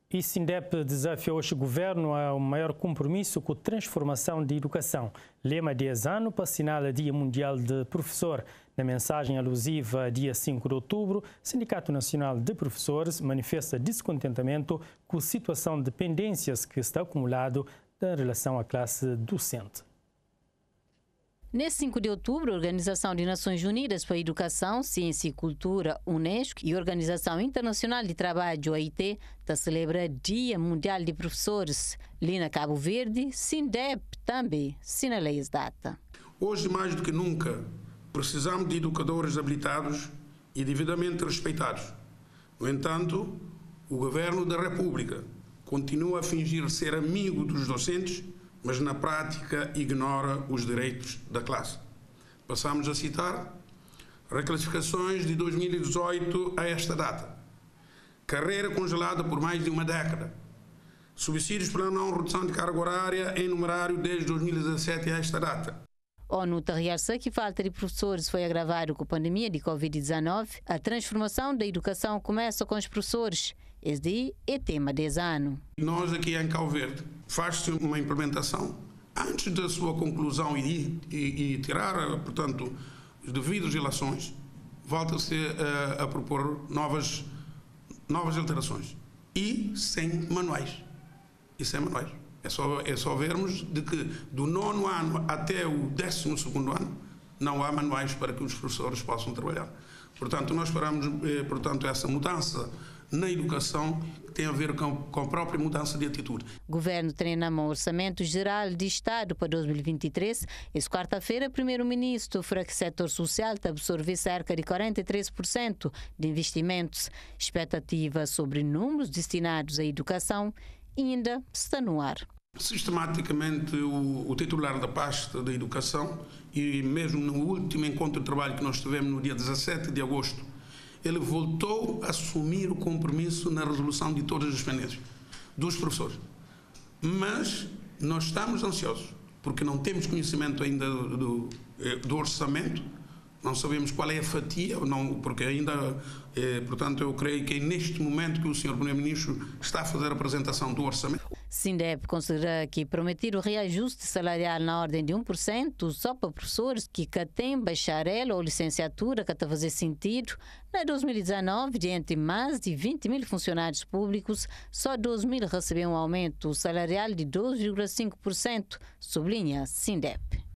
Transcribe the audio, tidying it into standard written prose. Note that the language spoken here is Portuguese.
E SINDEP desafia hoje o governo a um maior compromisso com a transformação da educação. Lema 10 anos para assinalar Dia Mundial de Professor. Na mensagem alusiva a dia 5 de outubro, o Sindicato Nacional de Professores manifesta descontentamento com a situação de pendências que está acumulado em relação à classe docente. Nesse 5 de outubro, a Organização das Nações Unidas para a Educação, Ciência e Cultura, UNESCO, e a Organização Internacional de Trabalho, OIT, celebra Dia Mundial de Professores. Ali na Cabo Verde, SINDEP também assinala essa data. Hoje, mais do que nunca, precisamos de educadores habilitados e devidamente respeitados. No entanto, o Governo da República continua a fingir ser amigo dos docentes, mas na prática ignora os direitos da classe. Passamos a citar reclassificações de 2018 a esta data, carreira congelada por mais de uma década, subsídios para não redução de carga horária em numerário desde 2017 a esta data. A ONU realça que a falta de professores foi agravada com a pandemia de Covid-19. A transformação da educação começa com os professores. Este é tema desse ano. Nós aqui em Cabo Verde faz-se uma implementação antes da sua conclusão e tirar, portanto, as devidas relações, volta-se a propor novas alterações e sem manuais. É só vermos de que do 9º ano até o 12º ano não há manuais para que os professores possam trabalhar. Portanto, nós esperamos essa mudança na educação que tem a ver com a própria mudança de atitude. O Governo treina um Orçamento Geral de Estado para 2023. Essa quarta-feira, o Primeiro-Ministro fará que o setor social absorver cerca de 43% de investimentos. Expectativa sobre números destinados à educação ainda está no ar. Sistematicamente, o titular da pasta da educação, e mesmo no último encontro de trabalho que nós tivemos no dia 17 de agosto, ele voltou a assumir o compromisso na resolução de todas as pendências dos professores. Mas nós estamos ansiosos, porque não temos conhecimento ainda do orçamento, não sabemos qual é a fatia, porque ainda, portanto, eu creio que é neste momento que o Sr. Primeiro-Ministro está a fazer a apresentação do orçamento. SINDEP considera que prometer o reajuste salarial na ordem de 1% só para professores que têm bacharel ou licenciatura que está a fazer sentido. Na 2019, diante de mais de 20 mil funcionários públicos, só 12 mil receberam um aumento salarial de 12,5%, sublinha SINDEP.